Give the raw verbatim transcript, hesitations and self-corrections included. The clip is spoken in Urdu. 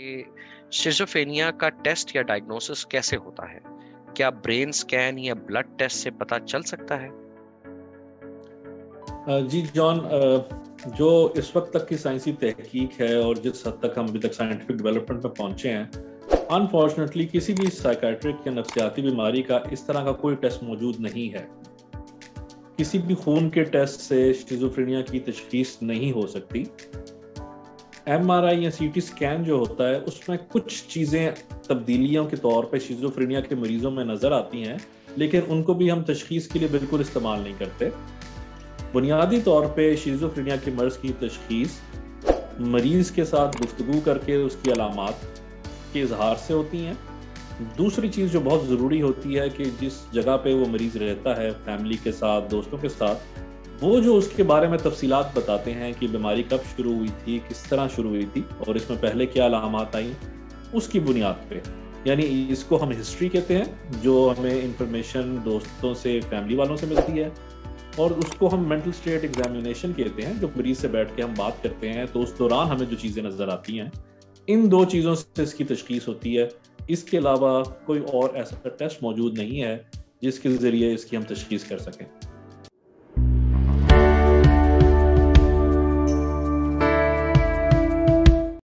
کہ شیزوفرینیا کا ٹیسٹ یا ڈائگنوسس کیسے ہوتا ہے؟ کیا برین سکین یا بلڈ ٹیسٹ سے پتہ چل سکتا ہے؟ جی جان، جو اس وقت تک کی سائنسی تحقیق ہے اور جس حد تک ہم ابھی تک سائنٹیفک ڈیولپمنٹ میں پہنچے ہیں، انفارچونیٹلی کسی بھی سائیکیٹرک یا نفسیاتی بیماری کا اس طرح کا کوئی ٹیسٹ موجود نہیں ہے۔ کسی بھی خون کے ٹیسٹ سے شیزوفرینیا کی تشخیص نہیں ہو سکتی۔ ایم آر آئی یا سی ٹی سکین جو ہوتا ہے اس میں کچھ چیزیں تبدیلیوں کے طور پہ شیزوفرینیا کے مریضوں میں نظر آتی ہیں، لیکن ان کو بھی ہم تشخیص کے لیے بالکل استعمال نہیں کرتے۔ بنیادی طور پہ شیزوفرینیا کے مرض کی تشخیص مریض کے ساتھ گفتگو کر کے اس کی علامات کے اظہار سے ہوتی ہیں۔ دوسری چیز جو بہت ضروری ہوتی ہے کہ جس جگہ پہ وہ مریض رہتا ہے، فیملی کے ساتھ، دوستوں کے ساتھ، وہ جو اس کے بارے میں تفصیلات بتاتے ہیں کہ بیماری کب شروع ہوئی تھی، کس طرح شروع ہوئی تھی اور اس میں پہلے کیا علامات آئیں، اس کی بنیاد پہ، یعنی اس کو ہم ہسٹری کہتے ہیں، جو ہمیں انفارمیشن دوستوں سے، فیملی والوں سے ملتی ہے، اور اس کو ہم مینٹل اسٹیٹ ایگزامینیشن کہتے ہیں، جو مریض سے بیٹھ کے ہم بات کرتے ہیں تو اس دوران ہمیں جو چیزیں نظر آتی ہیں، ان دو چیزوں سے اس کی تشخیص ہوتی ہے۔ اس کے علاوہ کوئی اور ایسا ٹیسٹ موجود نہیں ہے جس کے ذریعے اس کی ہم تشخیص کر سکیں۔